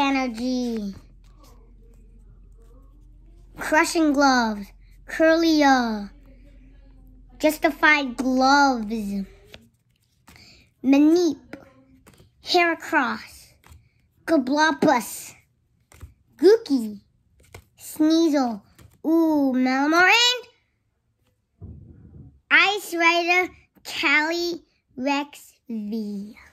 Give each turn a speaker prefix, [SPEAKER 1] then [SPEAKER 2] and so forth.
[SPEAKER 1] Energy. Crushing Gloves. Curlia. Justified Gloves. Maneep. Heracross. Goblopus. Gookie. Sneasel. Ooh, Malamar. And Ice Rider Calyrex V.